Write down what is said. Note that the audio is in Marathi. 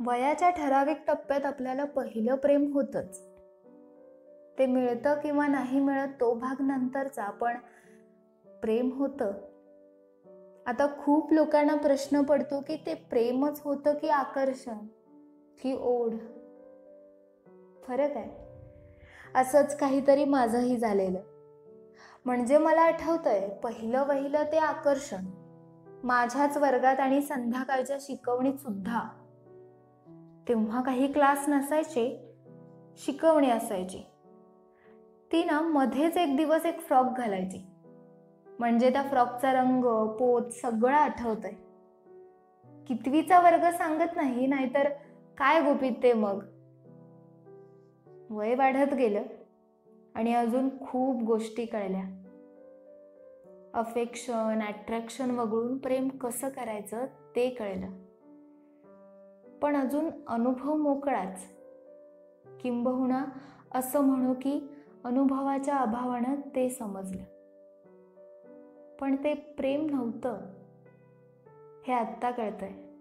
वयाच्या ठराविक टप्प्यात आपल्याला पहिलं प्रेम होतंच. ते मिळतं किंवा नाही मिळत तो भाग नंतरचा, पण प्रेम होतं. आता खूप लोकांना प्रश्न पडतो की ते प्रेमच होतं की आकर्षण की ओढ. फरक आहे. असंच काहीतरी माझंही झालेलं. म्हणजे मला आठवतंय पहिलं ते आकर्षण. माझ्याच वर्गात आणि संध्याकाळच्या शिकवणीत सुद्धा. तेव्हा काही क्लास नसायचे, शिकवणी असायची. ती ना मध्येच एक दिवस एक फ्रॉक घालायची. म्हणजे त्या फ्रॉकचा रंग, पोत सगळं आठवतंय. कितवीचा वर्ग सांगत नाही, नाहीतर काय गोपीत ते मग. वय वाढत गेलं आणि अजून खूप गोष्टी कळल्या. अफेक्शन, अट्रॅक्शन वगळून प्रेम कसं करायचं ते कळलं. पण अजून अनुभव मोकळाच. किंबहुना असं म्हणू की अनुभवाच्या अभावानं ते समजलं. पण ते प्रेम नव्हतं हे आत्ता कळतंय.